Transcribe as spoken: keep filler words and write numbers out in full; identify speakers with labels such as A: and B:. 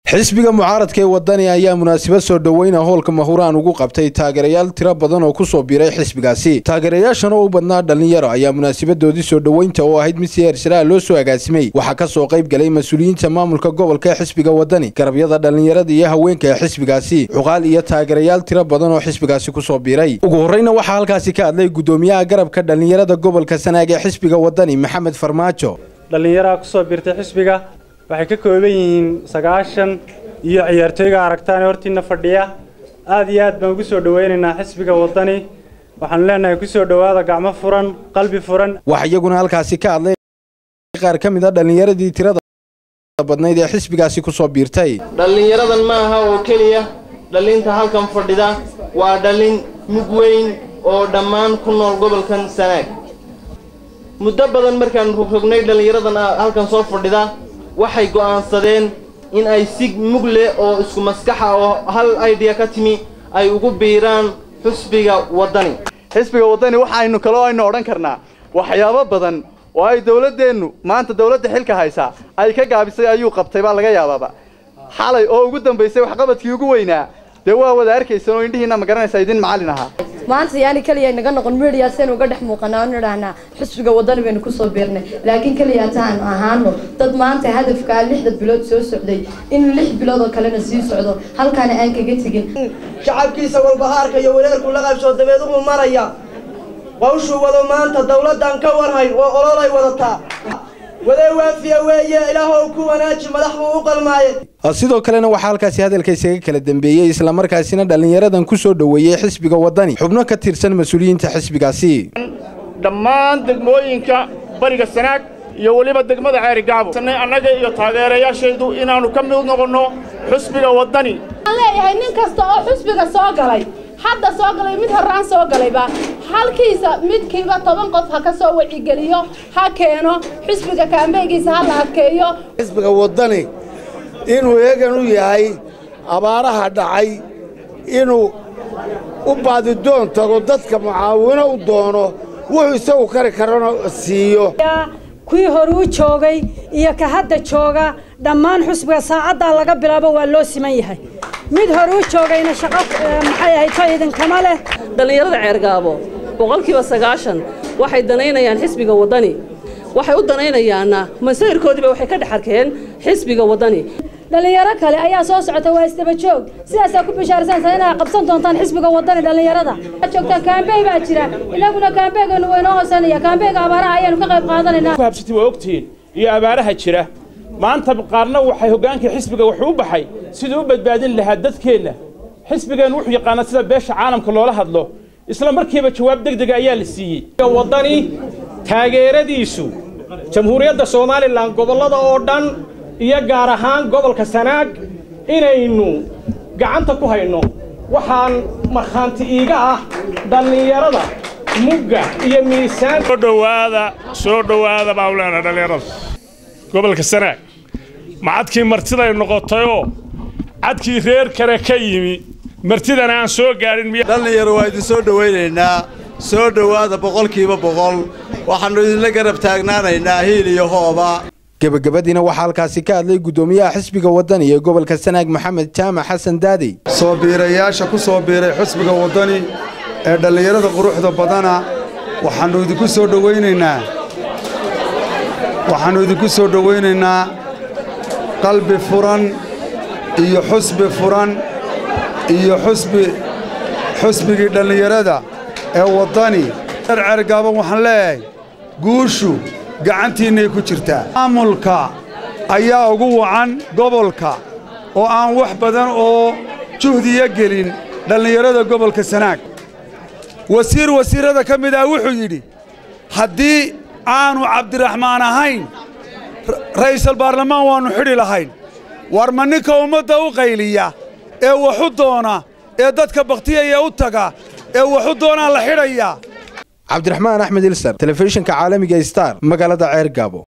A: xisbiga mucaaradka ee wadani ayaa munaasabad soo dhaweyn howlka Mahuraan ugu qabtay taageerayaal tiro badan oo ku soo biiray xisbigaasi. Taageerayaashan oo u badnaa dhalinyaro ayaa munaasabadoodii soo dhaweynta oo ahayd mid si heersare loo soo agaasimay. Waxa ka soo qayb galay mas'uuliyiinta maamulka gobolka xisbiga wadani, garabyada dhalinyarada iyo haweenka xisbigaasi, xuqaal iyo taageerayaal tiro badan oo xisbigaasi ku soo biiray. Ugu horreynna waxa halkaasi ka hadlay gudoomiyaha garabka dhalinyarada gobolka Sanaag ee xisbiga wadani Maxamed Farmaajo.
B: dhalinyarada ku soo biirtay xisbiga waxay ka kooban yihiin sagaashan iyo ciyaartooyga aragtaan hortiina fadhiya. aad iyo aad baan ugu soo dhaweynaynaa xisbiga wadani. waxaan leenahay ku soo dhawaada gacmo furan, qalbi furan.
A: waxa iyaguna halkaasi ka hadlay qaar ka mid ah dhalinyaradii tirada badnayd ee xisbigaasi ku soo biirtay.
C: dhalinyaradan ma aha oo kaliya dhalinta halkan fadhida, waa dhalin mug weyn oo dhammaan ku nool gobolkan Sanaag. muddo badan markaan rogrognay dhalinyaradan halkan soo fadhida waxay go'aansadeen in ay si mug leh oo isku maskax ah oo hal idea ka timi ay ugu biiraan xisbiga wadani.
D: xisbiga wadani waxa aynu kala aynu oran karnaa waxyaabo badan oo ay dawladdeenu maanta dawladda xilka haysa ay ka gaabisay ayuu qabtay baa laga yaababa. xalay oo ugu dambeysay wax qabadkii ugu weynaa de waa wada arkaysan oo indhihiina ma garanaysaa idin macallin aha.
E: maanta yaani kaliya naga noqon media seen uga dhex muuqanaa oo niraahna xisbiga wadani baynu ku soo biirnay, laakiin kaliya taan ahaano dad maanta hadafka lixda bilood soo socday in lix bilood oo kalena sii socdo halkaan aan kaga tagin.
F: shacabkiisa walbahaarka iyo wareerku la qaybsoo dabeed ugu maraya wawshu wado maanta dawladdan ka warhayn oo ololay wadataa waday waafiya weeye ilaahow ku wanaaji madaxdu u qalmaayay.
A: sidoo kalena waxa halkaasi hadalka isaga kala dambeeyay isla markaasina dhalinyaradan ku soo dhaweeyay xisbiga wadani xubno ka tirsan mas'uuliyiinta xisbigaasi.
G: dhammaan degmooyinka bariga Sanaag iyo waliba degmada Ceerigaabo sanay anaga iyo taageerayaasheedu inaanu ka mid noqono xisbiga wadani.
H: aan leeyahay nin kasta oo xisbiga soo galay hadda soo galay mid horaan soo galayba halkiisa midkiiba toban qof ha ka soo wacyi geliyo ha keeno xisbiga kaambeegiisa ha la adkeeyo.
I: xisbiga wadani inuu eegan u yahay abaaraha dhacay inuu u baadi doon tago dadka mucaawino u doono wuxuu isagu kari karana siiyo.
J: kuwii hore u joogay iyo ka hadda jooga dhammaan xisbiga saacadda laga bilaabo waa loo siman yahay. mid hore u joogayna shaqo maxay ahayd faa'iidan kama leh.
K: dhalinyarada Ceergaabo boqolkiiba sagaashan waxay danaynayaan xisbiga wadani, waxay u danaynayaana masayrkoodiba waxay ka dhaxarkeen xisbiga wadani.
E: dhalinyaro kale ayaa soo socota waa istaba joog sidaas ku bishaarsan inay qabsan doontaan xisbiga wadani. dhalinyarada joogta kaambeey baa jira, inaguna kaambeeganu wayno hoosanaya kaambeega abaaraha ayaanu ka qayb qaadanaynaa.
G: ku habsatay waa ogtiin iyo abaaraha jira maanta qaarna waxay hoggaanka xisbiga wuxuu u baxay sidoo u badbaadin lahaa dadkeena. xisbigan wuxuu yaqaan sida beesha caalamka loola hadlo isla markiiba jawaab degdeg ayaa la siiyay.
L: wadani taageeradiisu jamhuuriyadda Soomaaliland gobolada oo dhan iyo gaar ahaan gobolka Sanaag inaynu gacanta ku hayno waxaan marxanti iiga ah dhalinyarada mugga iyo miisaan.
G: soo dhawaada soo dhawaada bawlana dhalinyarada gobolka Sanaag macadkii martida ay noqotayoo cadkii reer kale ka yimi martidana aan soo gaarin.
D: dhalinyaro waa idin soo dhaweynaynaa, soo dhawaada boqolkiiba boqol. waxaanu idinla garab taagnaanaynaa hiil iyo hooba.
A: gabagabadiina waxaa halkaasi ka hadlay gudoomiyaha xisbiga wadani ee gobolka Sanaag Maxamed Jaamac Xasan Daadi.
M: soo biirayaasha ku soo biiray xisbiga wadani ee dhalinyarada quruxda badana waxaanu idinku soo dhaweynaynaa waxaanu idinku soo dhaweynaynaa qalbi furan iyo xisbi furan iyo xisbi xisbigii dhalinyarada ee wadani. Ceergaabo waxaan leeyahay guushu gacantiinay ku jirtaa. maamulka ayaa ugu wacan gobolka oo aan wax badan oo juhdiya gelin dhalinyarada gobolka Sanaag. wasiir wasiirada ka mid ah wuxuu yidhi haddii aanu Cabdiraxmaan ahayn ra'iisul baarlamaan waanu xidhi lahayn. war ma ninka ummadda u qayliya ee waxu doona ee dadka baktiyaya u taga ee waxu doonaa la xidhaya.
A: Cabdiraxmaan Axmed Ilsar, telefishinka caalamiga Star, magaalada Ceergaabo.